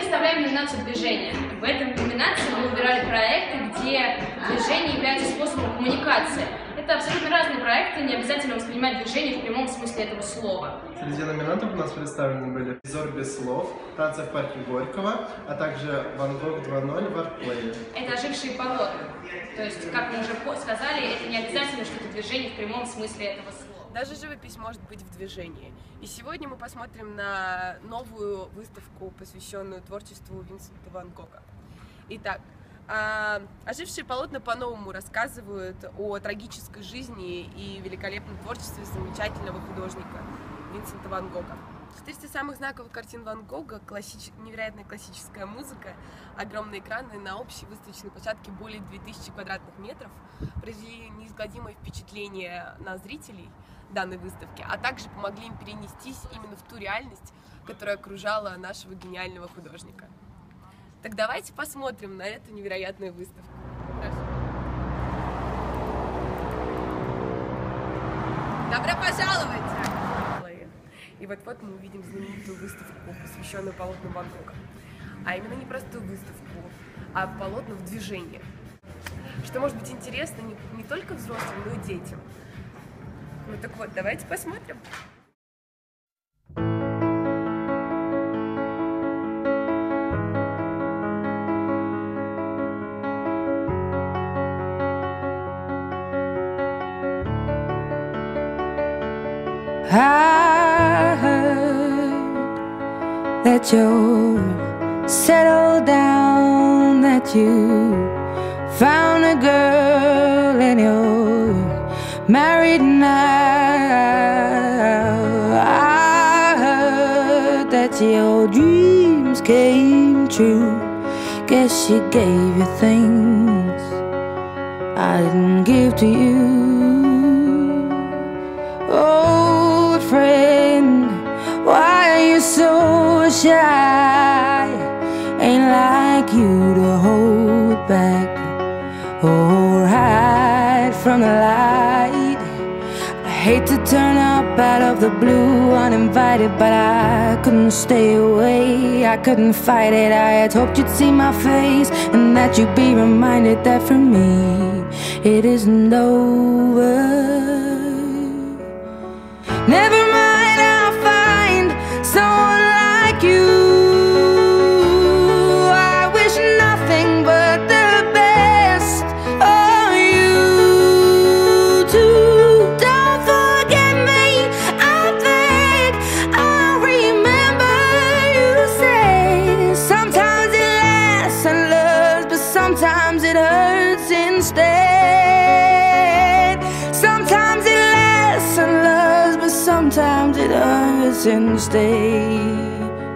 составляем номинацию «Движение». В этой номинации мы выбирали проекты, где движение является способом коммуникации. Это абсолютно разные проекты, не обязательно воспринимать движение в прямом смысле этого слова. Среди номинантов у нас представлены были «Зор без слов», «Танцы в парке Горького», а также «Ван Гог 2.0» в артплее. Это ожившие полотна. То есть, как мы уже сказали, это не обязательно, что это движение в прямом смысле этого слова. Даже живопись может быть в движении. И сегодня мы посмотрим на новую выставку, посвященную творчеству Винсента Ван Гога. Итак, ожившие полотна по-новому рассказывают о трагической жизни и великолепном творчестве замечательного художника Винсента Ван Гога. 400 самых знаковых картин Ван Гога, невероятная классическая музыка, огромные экраны на общей выставочной площадке более 2000 квадратных метров произвели неизгладимое впечатление на зрителей данной выставки, а также помогли им перенестись именно в ту реальность, которая окружала нашего гениального художника. Так давайте посмотрим на эту невероятную выставку. Добро пожаловать! И вот-вот мы увидим знаменитую выставку, посвященную полотнам Ван Гога. А именно не простую выставку, а полотна в движении. Что может быть интересно не только взрослым, но и детям. Ну так вот, давайте посмотрим. I heard that you're settled down, that you found a girl and you're married now. I heard that your dreams came true. Guess she gave you things I didn't give to you. Old friend, why are you so shy? Ain't like you to hold back or hide from the light. I hate to turn up out of the blue uninvited, but I couldn't stay away, I couldn't fight it. I had hoped you'd see my face and that you'd be reminded that for me it isn't over. Never mind, I'll find someone like you. I wish nothing but the best for you too. Don't forget me, I beg. I'll remember you say sometimes it lasts and loves, but sometimes it hurts instead. Sometimes it lasts and loves, but sometimes it hurts instead.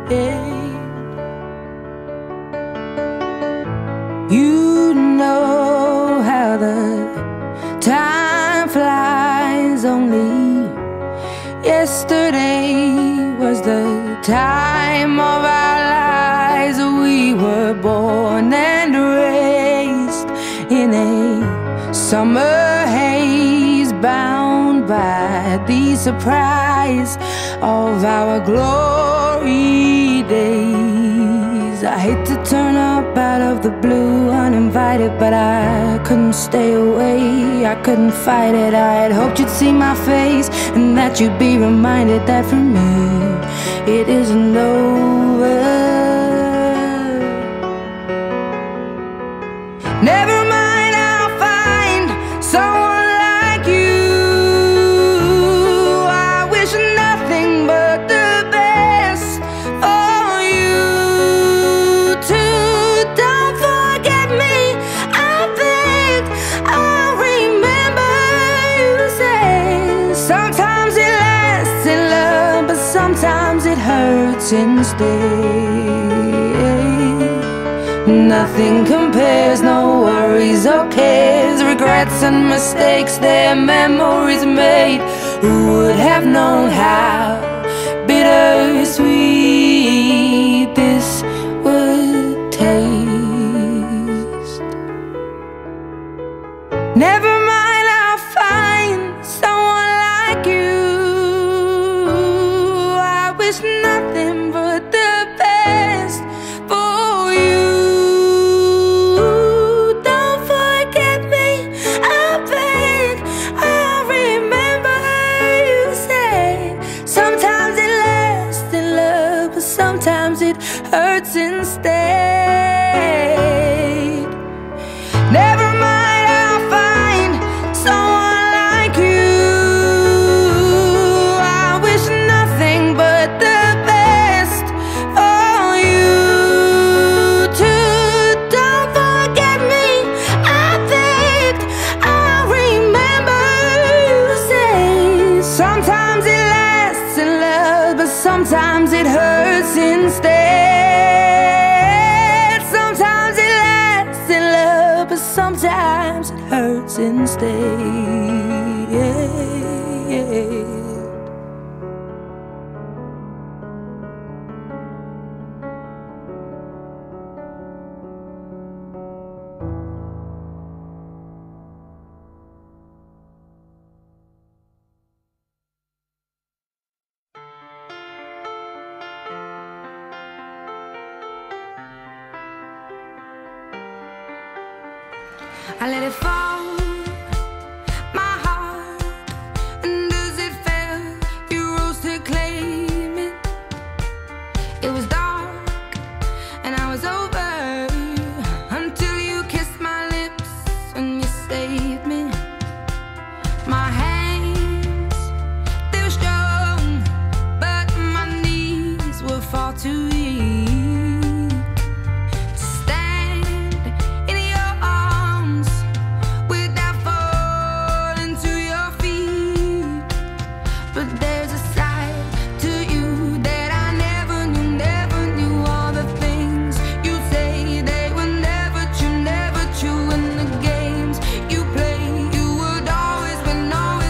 You know how the time flies. Only yesterday was the time of our lives. We were born and raised in a summer haze, bound by the surprise of our glory days. I hate to turn up out of the blue uninvited, but I couldn't stay away, I couldn't fight it. I had hoped you'd see my face and that you'd be reminded that for me it isn't over. Never mind, I'll find someone like you. I wish nothing but the best for you too. Don't forget me, I beg. I'll remember you say sometimes it lasts in love, but sometimes it hurts instead. Nothing compares, no worries or cares, regrets and mistakes, their memories made. Who would have known how bittersweet this would taste? Never mind, I'll find someone like you. I wish nothing but the best for hurts instead. Never mind, I'll find someone like you. I wish nothing but the best for you too. Don't forget me, I begged. I remember you say sometimes it lasts in love, but sometimes it hurts instead. Sometimes it lasts in love, but sometimes it hurts instead. I let it fall, my heart, and as it fell, you rose to claim it. It was dark, and I was over, until you kissed my lips and you saved me. My hands, they were strong, but my knees were far too weak to stand in your arms without falling to your feet. But there's a side to you that I never knew all the things you say, they were never true, and the games you play, you would always win,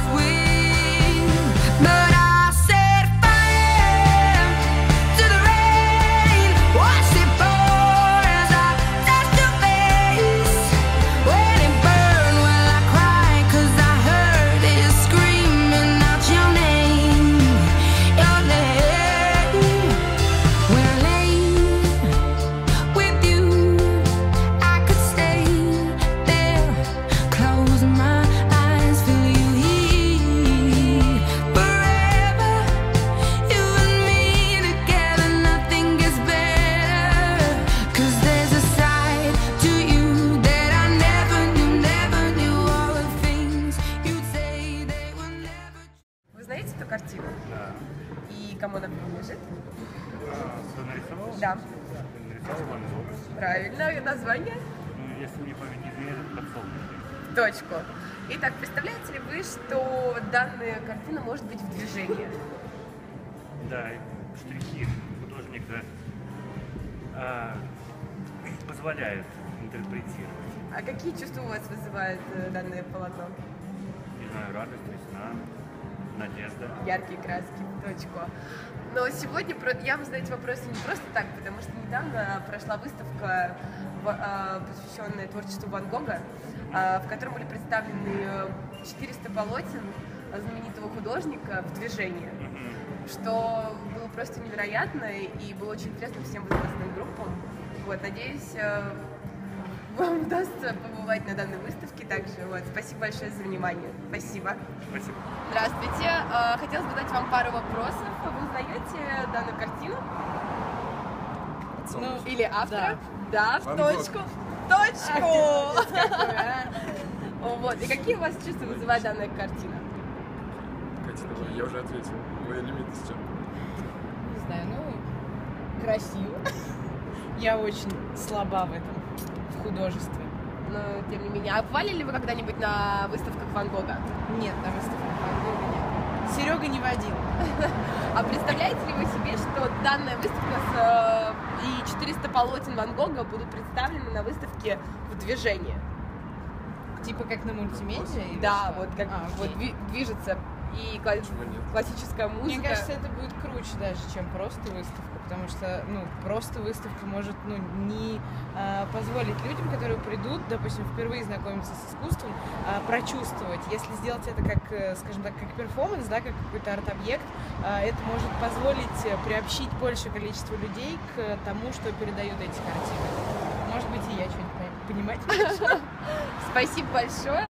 but I set fire to the rain, watched it pour as I touched your face. When it burned, well I cried, 'cause I heard it screaming out your name, your name. When I lay with you, I could stay there, close my eyes, feel you here forever. You and me together, nothing gets better. 'Cause there's a side to you that I never knew all the things you'd say, they were never. Вы знаете эту картину? Да. И кому она принадлежит? Кто нарисовал? Да, Нарисовал Ван Гог. правильно, название? Ну, если мне память не изменяет, это подсолнухи. Точку. Итак, представляете ли вы, что данная картина может быть в движении? Да, и штрихи художника позволяют интерпретировать. А какие чувства у вас вызывает данное полотно? Не знаю, радость, весна, надежда. Яркие краски, точку. Но сегодня я вам задаю эти вопросы не просто так, потому что недавно прошла выставка, посвященная творчеству Ван Гога, в которой были представлены 400 полотен знаменитого художника в движении, что было просто невероятно и было очень интересно всем возрастным группам. Вот, надеюсь, вам удастся побывать на данной выставке также. Вот, спасибо большое за внимание. Спасибо. Спасибо. Здравствуйте. Хотела задать вам пару вопросов. Вы узнаете данную картину? Ну, Или автора? Да, в Ван точку. Точку! Вот. И какие у вас чувства вызывает данная картина? Катя, давай, я уже ответил. Мои лимиты с чем? Не знаю, ну, красиво. Я очень слаба в этом, в художестве. Но, тем не менее. А бывали ли вы когда-нибудь на выставках Ван Гога? Нет, на выставке Ван Гога нет. Серега не водил. А представляете ли вы себе, что данная выставка и 400 полотен Ван Гога будут представлены на выставке в движении? Типа как на мультимедиа? или Да, что? вот как вот движется и классическая музыка. Мне кажется, это будет круче даже, чем просто выставка, потому что, ну, просто выставка может, ну, не позволить людям, которые придут, допустим, впервые знакомиться с искусством, прочувствовать. Если сделать это как, скажем так, как перформанс, да, как какой-то арт-объект, это может позволить приобщить большее количество людей к тому, что передают эти картины. Может быть, и я что-нибудь понимать. Спасибо большое.